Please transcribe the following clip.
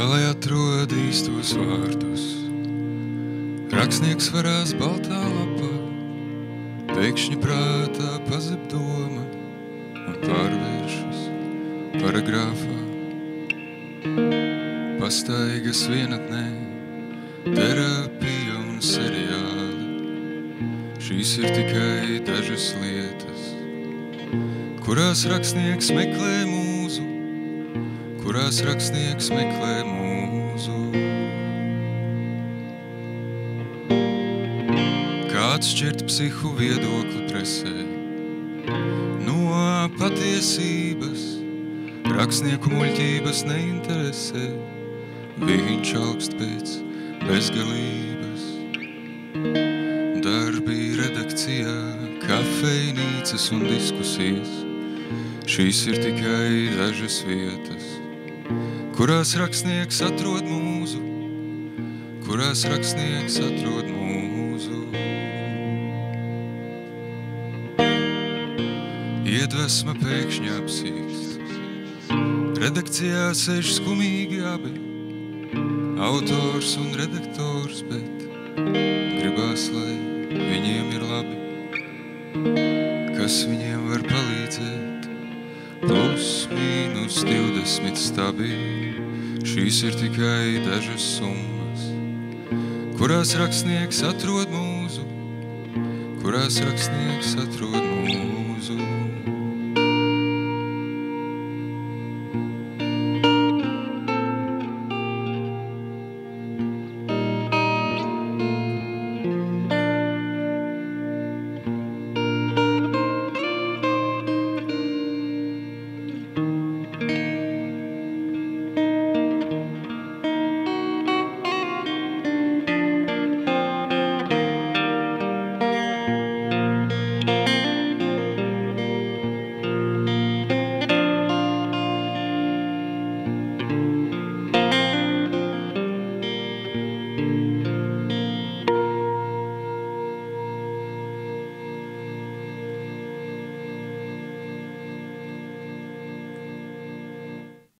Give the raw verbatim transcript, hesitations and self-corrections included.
lai atrod īstos vārdus. Rakstnieks varās baltā lapā, pēkšņi prātā pazib doma un pārvēršas paragrāfā. Pastaigas vienatnē, terapija un seriāli. Šīs ir tikai dažas lietas, kurās rakstnieks meklē mūzu, kurās rakstnieks meklē mūzu. Kāds šķirt psihu viedokli presē no patiesības, rakstnieku muļķības neinteresē, viņš augst pēc bezgalības. Darbi redakcijā, kafejnīcas un diskusijas, šīs ir tikai dažas vietas, kurās rakstnieks atrod mūzu, kurās rakstnieks atrod mūzu. Iedvesma pēkšņi apsīkst, redakcijā sēž skumīgi abi, autors un redaktors, bet gribās, lai viņiem ir labi. Kas viņiem var palīdzēt? Plus, mīnus divdesmit stabi, šīs ir tikai dažas summas, kurās rakstnieks atrod mūzu, kurās rakstnieks atrod mūzu.